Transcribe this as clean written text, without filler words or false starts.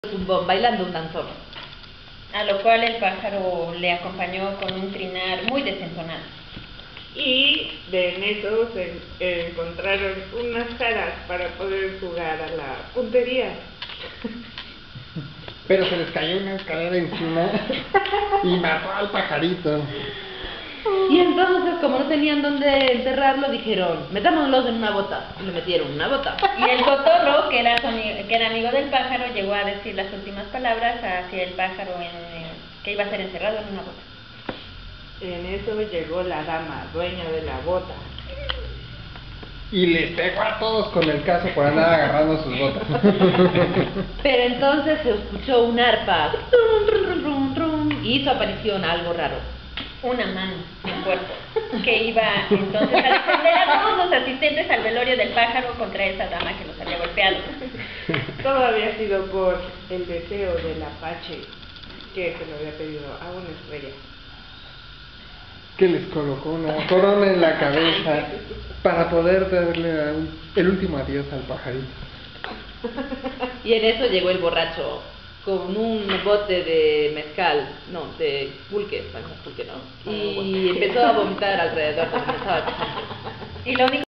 bailando un danzón. A lo cual el pájaro le acompañó con un trinar muy desentonado. Y en eso se encontraron unas caras para poder jugar a la puntería. Pero se les cayó una escalera encima y mató al pajarito. Y entonces, como no tenían dónde enterrarlo, dijeron, metámoslo en una bota. Y lo metieron en una bota. Y el cotorro, que era amigo del pájaro, llegó a decir las últimas palabras hacia el pájaro que iba a ser encerrado en una bota. En eso llegó la dama, dueña de la bota. Y les pegó a todos con el caso por andar agarrando sus botas. Pero entonces se escuchó un arpa. Trum, trum, trum, trum, trum, y hizo aparición algo raro. Una mano en cuerpo, que iba entonces a defender a todos los asistentes al velorio del pájaro contra esa dama que los había golpeado. Todo había sido por el deseo del apache que se lo había pedido a una estrella. Que les colocó una corona en la cabeza para poder darle el último adiós al pajarito. Y en eso llegó el borracho con un bote de mezcal, no, de pulque, bueno, pulque no, y empezó a vomitar alrededor de donde estaba el pasante. Y lo único